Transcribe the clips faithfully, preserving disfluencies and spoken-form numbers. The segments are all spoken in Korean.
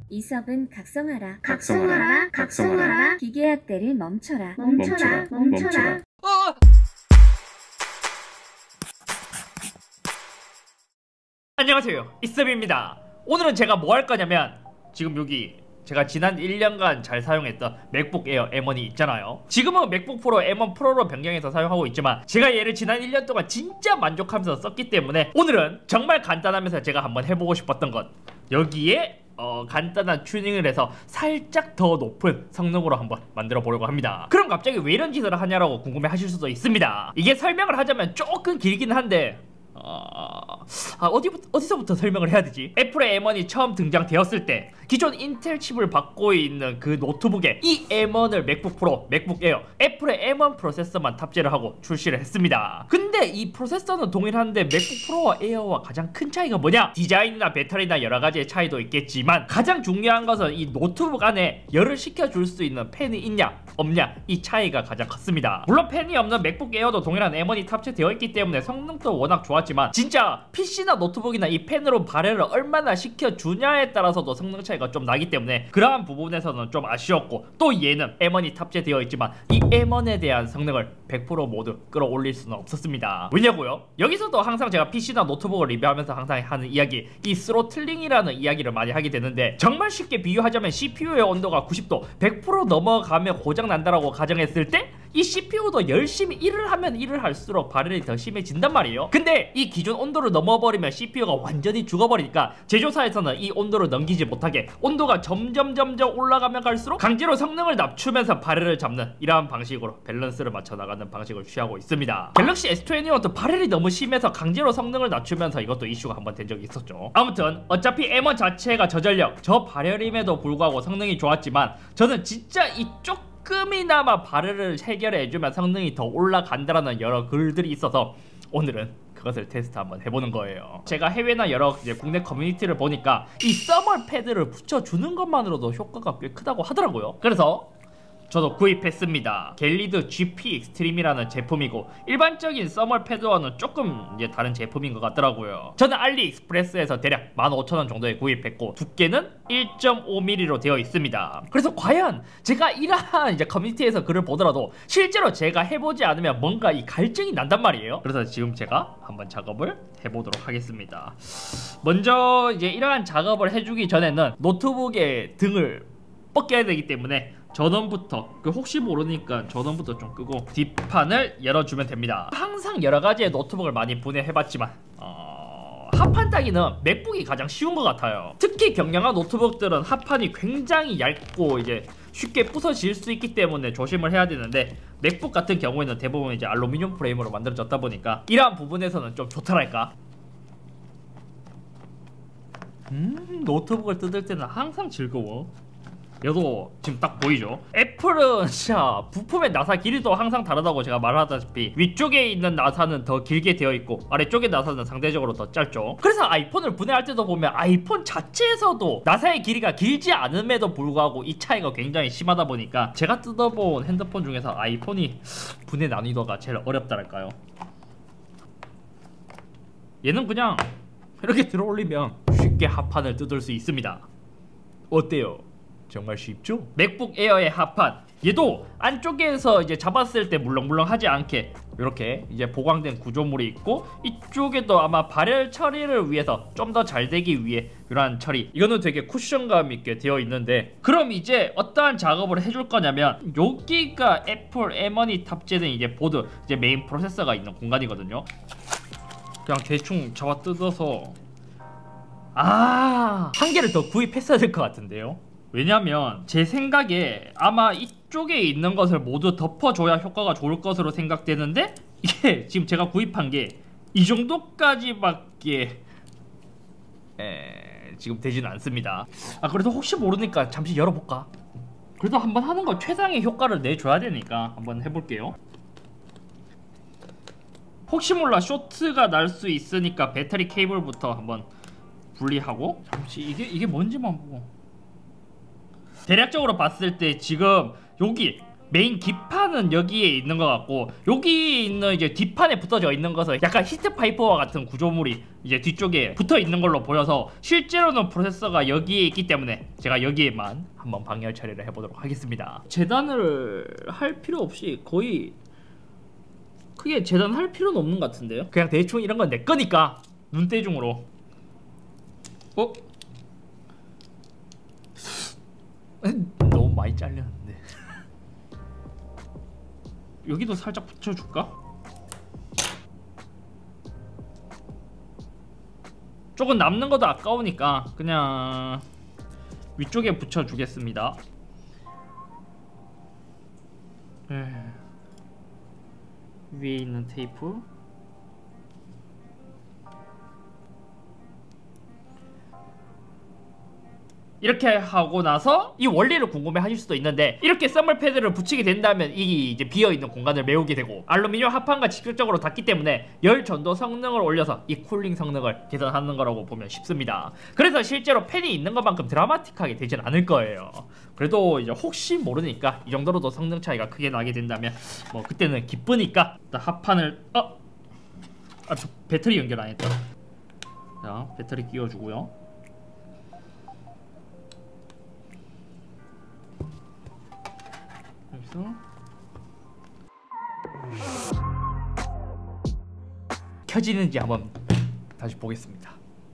이섭은 각성하라. 각성하라. 각성하라. 기계학대를 멈춰라. 멈춰라. 멈춰라. 어! 안녕하세요, 이섭입니다. 오늘은 제가 뭐 할 거냐면, 지금 여기 제가 지난 일 년간 잘 사용했던 맥북 에어 엠 원이 있잖아요. 지금은 맥북 프로 엠 원 프로로 변경해서 사용하고 있지만 제가 얘를 지난 일 년 동안 진짜 만족하면서 썼기 때문에 오늘은 정말 간단하면서 제가 한번 해보고 싶었던 것, 여기에 어, 간단한 튜닝을 해서 살짝 더 높은 성능으로 한번 만들어 보려고 합니다. 그럼 갑자기 왜 이런 짓을 하냐라고 궁금해 하실 수도 있습니다. 이게 설명을 하자면 조금 길긴 한데 어... 아, 어디, 어디서부터 설명을 해야 되지? 애플의 엠 원이 처음 등장되었을 때 기존 인텔 칩을 받고 있는 그 노트북에 이 엠 원을 맥북 프로, 맥북 에어, 애플의 엠 원 프로세서만 탑재를 하고 출시를 했습니다. 근데 이 프로세서는 동일한데 맥북 프로와 에어와 가장 큰 차이가 뭐냐? 디자인이나 배터리나 여러가지의 차이도 있겠지만 가장 중요한 것은 이 노트북 안에 열을 식혀줄 수 있는 팬이 있냐 없냐, 이 차이가 가장 컸습니다. 물론 팬이 없는 맥북 에어도 동일한 엠 원이 탑재되어 있기 때문에 성능도 워낙 좋았지만 진짜 피씨나 노트북이나 이 팬으로 발열을 얼마나 식혀주냐에 따라서도 성능 차이가 좀 나기 때문에 그러한 부분에서는 좀 아쉬웠고, 또 얘는 엠 원이 탑재되어 있지만 이 엠 원에 대한 성능을 백 퍼센트 모두 끌어올릴 수는 없었습니다. 왜냐고요? 여기서도 항상 제가 피씨나 노트북을 리뷰하면서 항상 하는 이야기, 이 스로틀링이라는 이야기를 많이 하게 되는데, 정말 쉽게 비유하자면 씨피유의 온도가 구십 도, 백 퍼센트 넘어가면 고장 난다라고 가정했을 때 이 씨피유도 열심히 일을 하면 일을 할수록 발열이 더 심해진단 말이에요. 근데 이 기존 온도를 넘어버리면 씨피유가 완전히 죽어버리니까 제조사에서는 이 온도를 넘기지 못하게 온도가 점점 점점 올라가면 갈수록 강제로 성능을 낮추면서 발열을 잡는 이러한 방식으로 밸런스를 맞춰 나가는 방식을 취하고 있습니다. 갤럭시 에스 이십일도 발열이 너무 심해서 강제로 성능을 낮추면서 이것도 이슈가 한번 된 적이 있었죠. 아무튼 어차피 엠 원 자체가 저전력, 저발열임에도 불구하고 성능이 좋았지만 저는 진짜 이쪽 조금이나마 발열을 해결해주면 성능이 더 올라간다라는 여러 글들이 있어서 오늘은 그것을 테스트 한번 해보는 거예요. 제가 해외나 여러 이제 국내 커뮤니티를 보니까 이 서멀 패드를 붙여주는 것만으로도 효과가 꽤 크다고 하더라고요. 그래서 저도 구입했습니다. 갤리드 지피 익스트림이라는 제품이고 일반적인 서멀 패드와는 조금 이제 다른 제품인 것 같더라고요. 저는 알리익스프레스에서 대략 만 오천 원 정도에 구입했고 두께는 일 점 오 밀리미터로 되어 있습니다. 그래서 과연 제가 이러한 이제 커뮤니티에서 글을 보더라도 실제로 제가 해보지 않으면 뭔가 이 갈증이 난단 말이에요. 그래서 지금 제가 한번 작업을 해보도록 하겠습니다. 먼저 이제 이러한 작업을 해주기 전에는 노트북의 등을 벗겨야 되기 때문에 전원부터, 그 혹시 모르니까 전원부터 좀 끄고 뒷판을 열어주면 됩니다. 항상 여러가지의 노트북을 많이 분해해봤지만 어... 합판 따기는 맥북이 가장 쉬운 것 같아요. 특히 경량한 노트북들은 합판이 굉장히 얇고 이제 쉽게 부서질 수 있기 때문에 조심을 해야 되는데, 맥북 같은 경우에는 대부분 이제 알루미늄 프레임으로 만들어졌다 보니까 이러한 부분에서는 좀 좋더랄까. 음 노트북을 뜯을 때는 항상 즐거워. 얘도 지금 딱 보이죠? 애플은 진짜 부품의 나사 길이도 항상 다르다고 제가 말하다시피 위쪽에 있는 나사는 더 길게 되어 있고 아래쪽의 나사는 상대적으로 더 짧죠. 그래서 아이폰을 분해할 때도 보면 아이폰 자체에서도 나사의 길이가 길지 않음에도 불구하고 이 차이가 굉장히 심하다 보니까 제가 뜯어본 핸드폰 중에서 아이폰이 분해 난이도가 제일 어렵다랄까요. 얘는 그냥 이렇게 들어 올리면 쉽게 합판을 뜯을 수 있습니다. 어때요? 정말 쉽죠? 맥북 에어의 합판, 얘도 안쪽에서 이제 잡았을 때 물렁물렁하지 않게 이렇게 이제 보강된 구조물이 있고, 이쪽에도 아마 발열 처리를 위해서 좀 더 잘 되기 위해 이러한 처리, 이거는 되게 쿠션감 있게 되어 있는데, 그럼 이제 어떠한 작업을 해줄 거냐면 여기가 애플 엠 원이 탑재된 이제 보드, 이제 메인 프로세서가 있는 공간이거든요. 그냥 대충 잡아 뜯어서 아, 한 개를 더 구입했어야 될 것 같은데요. 왜냐면 제 생각에 아마 이쪽에 있는 것을 모두 덮어줘야 효과가 좋을 것으로 생각되는데, 이게 지금 제가 구입한 게 이 정도까지밖에 에... 지금 되지는 않습니다. 아 그래도 혹시 모르니까 잠시 열어볼까? 그래도 한번 하는 거 최상의 효과를 내줘야 되니까 한번 해볼게요. 혹시 몰라 쇼트가 날 수 있으니까 배터리 케이블부터 한번 분리하고, 잠시 이게 이게 뭔지만 보고. 대략적으로 봤을 때 지금 여기 메인 기판은 여기에 있는 것 같고 여기 있는 이제 뒷판에 붙어져 있는 것은 약간 히트파이프와 같은 구조물이 이제 뒤쪽에 붙어 있는 걸로 보여서 실제로는 프로세서가 여기에 있기 때문에 제가 여기에만 한번 방열 처리를 해보도록 하겠습니다. 재단을 할 필요 없이 거의 크게 재단할 필요는 없는 것 같은데요. 그냥 대충 이런 건 내 거니까 눈대중으로. 어? 너무 많이 잘렸는데. 여기도 살짝 붙여줄까? 조금 남는 것도 아까우니까 그냥 위쪽에 붙여주겠습니다. 위에 있는 테이프 이렇게 하고 나서 이 원리를 궁금해 하실 수도 있는데 이렇게 썸멀 패드를 붙이게 된다면 이 이제 비어있는 공간을 메우게 되고 알루미늄 합판과 직접적으로 닿기 때문에 열 전도 성능을 올려서 이 쿨링 성능을 개선하는 거라고 보면 쉽습니다. 그래서 실제로 팬이 있는 것만큼 드라마틱하게 되진 않을 거예요. 그래도 이제 혹시 모르니까 이 정도로도 성능 차이가 크게 나게 된다면 뭐 그때는 기쁘니까 일단 합판을 어? 아, 저 배터리 연결 안 했다. 자, 배터리 끼워주고요. 여기서 켜지는지 한번 다시 보겠습니다.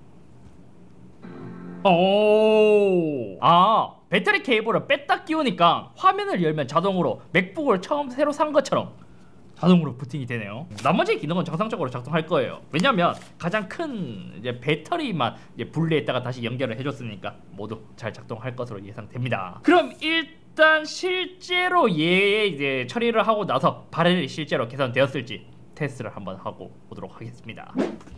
오, 아 배터리 케이블을 뺐다 끼우니까 화면을 열면 자동으로 맥북을 처음 새로 산 것처럼 자동으로 부팅이 되네요. 나머지 기능은 정상적으로 작동할 거예요. 왜냐면 가장 큰 이제 배터리만 이제 분리했다가 다시 연결을 해줬으니까 모두 잘 작동할 것으로 예상됩니다. 그럼 일단 실제로 얘 이제 처리를 하고 나서 발열이 실제로 개선되었을지 테스트를 한번 하고 오도록 하겠습니다.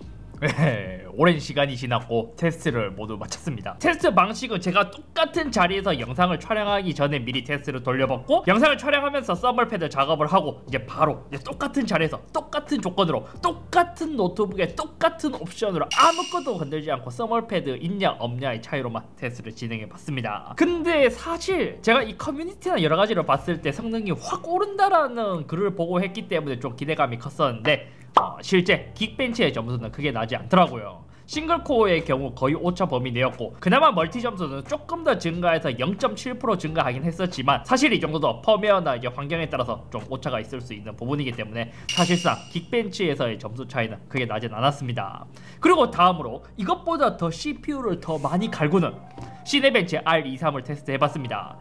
네, 오랜 시간이 지났고 테스트를 모두 마쳤습니다. 테스트 방식은 제가 똑같은 자리에서 영상을 촬영하기 전에 미리 테스트를 돌려봤고 영상을 촬영하면서 썸멀 패드 작업을 하고 이제 바로 이제 똑같은 자리에서 똑같은 조건으로 똑같은 노트북에 똑같은 옵션으로 아무것도 건들지 않고 썸멀 패드 있냐 없냐의 차이로만 테스트를 진행해봤습니다. 근데 사실 제가 이 커뮤니티나 여러가지를 봤을 때 성능이 확 오른다라는 글을 보고 했기 때문에 좀 기대감이 컸었는데 어, 실제 긱벤치의 점수는 크게 나지 않더라고요. 싱글코어의 경우 거의 오차 범위 내였고 그나마 멀티 점수는 조금 더 증가해서 영 점 칠 퍼센트 증가하긴 했었지만 사실 이 정도도 펌웨어나 이제 환경에 따라서 좀 오차가 있을 수 있는 부분이기 때문에 사실상 긱벤치에서의 점수 차이는 크게 나진 않았습니다. 그리고 다음으로 이것보다 더 씨피유를 더 많이 갈구는 시네벤치 알 이십삼을 테스트해봤습니다.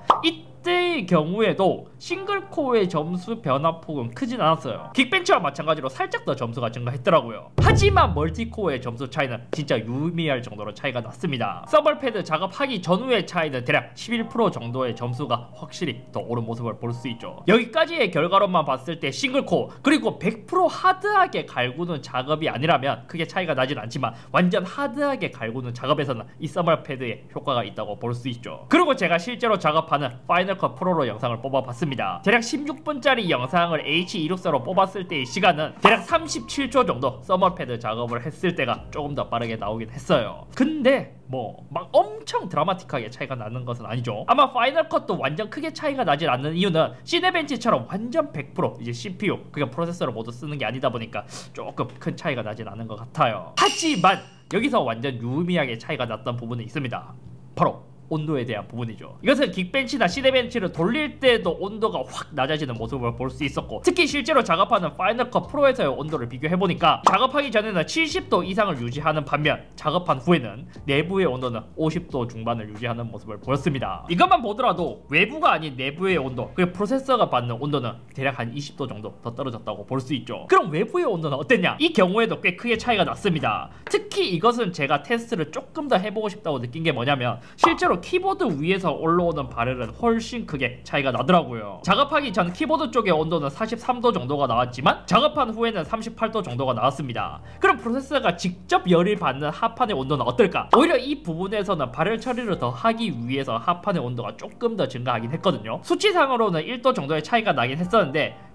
이때의 경우에도 싱글코어의 점수 변화폭은 크진 않았어요. 긱벤치와 마찬가지로 살짝 더 점수가 증가했더라고요. 하지만 멀티코어의 점수 차이는 진짜 유의미할 정도로 차이가 났습니다. 썸멀 패드 작업하기 전후의 차이는 대략 십일 퍼센트 정도의 점수가 확실히 더 오른 모습을 볼 수 있죠. 여기까지의 결과로만 봤을 때 싱글코어 그리고 백 퍼센트 하드하게 갈구는 작업이 아니라면 크게 차이가 나진 않지만 완전 하드하게 갈구는 작업에서는 이 썸멀 패드의 효과가 있다고 볼 수 있죠. 그리고 제가 실제로 작업하는 파이널 컷 프로로 영상을 뽑아봤습니다. 대략 십육 분짜리 영상을 에이치 이백육십사로 뽑았을 때의 시간은 대략 삼십칠 초 정도 썸멀 패드 작업을 했을 때가 조금 더 빠르게 나오긴 했어요. 근데 뭐 막 엄청 드라마틱하게 차이가 나는 것은 아니죠. 아마 파이널 컷도 완전 크게 차이가 나질 않는 이유는 시네벤치처럼 완전 백 퍼센트 이제 씨피유 그냥 프로세서를 모두 쓰는 게 아니다 보니까 조금 큰 차이가 나진 않은 것 같아요. 하지만 여기서 완전 유의미하게 차이가 났던 부분이 있습니다. 바로 온도에 대한 부분이죠. 이것은 긱벤치나 시네벤치를 돌릴 때도 온도가 확 낮아지는 모습을 볼 수 있었고 특히 실제로 작업하는 파이널 컷 프로에서의 온도를 비교해보니까 작업하기 전에는 칠십 도 이상을 유지하는 반면 작업한 후에는 내부의 온도는 오십 도 중반을 유지하는 모습을 보였습니다. 이것만 보더라도 외부가 아닌 내부의 온도 그리고 프로세서가 받는 온도는 대략 한 이십 도 정도 더 떨어졌다고 볼 수 있죠. 그럼 외부의 온도는 어땠냐? 이 경우에도 꽤 크게 차이가 났습니다. 특히 이것은 제가 테스트를 조금 더 해보고 싶다고 느낀 게 뭐냐면 실제로 키보드 위에서 올라오는 발열은 훨씬 크게 차이가 나더라고요. 작업하기 전 키보드 쪽의 온도는 사십삼 도 정도가 나왔지만 작업한 후에는 삼십팔 도 정도가 나왔습니다. 그럼 프로세서가 직접 열을 받는 합판의 온도는 어떨까? 오히려 이 부분에서는 발열 처리를 더 하기 위해서 합판의 온도가 조금 더 증가하긴 했거든요. 수치상으로는 일 도 정도의 차이가 나긴 했었는데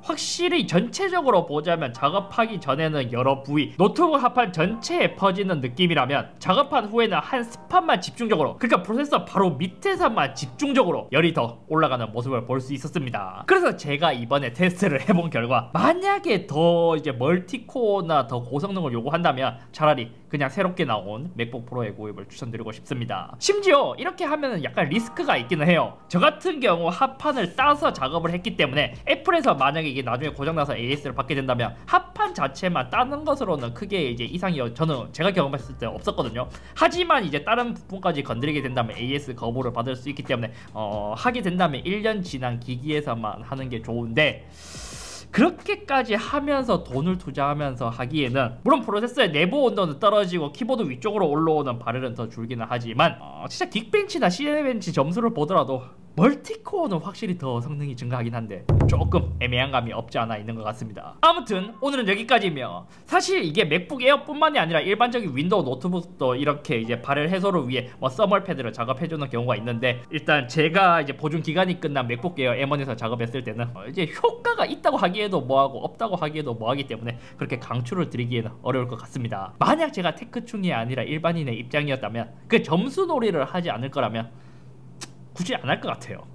확실히 전체적으로 보자면 작업하기 전에는 여러 부위, 노트북 합판 전체에 퍼지는 느낌이라면 작업한 후에는 한 스팟만 집중적으로, 그러니까 프로세서 바로 밑에서만 집중적으로 열이 더 올라가는 모습을 볼 수 있었습니다. 그래서 제가 이번에 테스트를 해본 결과 만약에 더 이제 멀티코어나 더 고성능을 요구한다면 차라리 그냥 새롭게 나온 맥북 프로의 구입을 추천드리고 싶습니다. 심지어 이렇게 하면은 약간 리스크가 있기는 해요. 저 같은 경우 합판을 따서 작업을 했기 때문에 애플에서 만약에 이게 나중에 고장나서 에이에스를 받게 된다면 합판 자체만 따는 것으로는 크게 이제 이상이 저는 제가 경험했을 때 없었거든요. 하지만 이제 다른 부분까지 건드리게 된다면 에이에스 거부를 받을 수 있기 때문에 어, 하게 된다면 일 년 지난 기기에서만 하는 게 좋은데, 그렇게까지 하면서 돈을 투자하면서 하기에는 물론 프로세서의 내부 온도는 떨어지고 키보드 위쪽으로 올라오는 발열은 더 줄기는 하지만 어, 진짜 긱벤치나 시네벤치 점수를 보더라도 멀티코어는 확실히 더 성능이 증가하긴 한데 조금 애매한 감이 없지 않아 있는 것 같습니다. 아무튼 오늘은 여기까지며, 사실 이게 맥북 에어뿐만이 아니라 일반적인 윈도우 노트북도 이렇게 이제 발열 해소를 위해 뭐 써멀 패드를 작업해주는 경우가 있는데, 일단 제가 이제 보증 기간이 끝난 맥북 에어 엠 원에서 작업했을 때는 어 이제 효과가 있다고 하기에도 뭐하고 없다고 하기에도 뭐하기 때문에 그렇게 강추를 드리기에는 어려울 것 같습니다. 만약 제가 테크충이 아니라 일반인의 입장이었다면 그 점수 놀이를 하지 않을 거라면 굳이 안 할 것 같아요.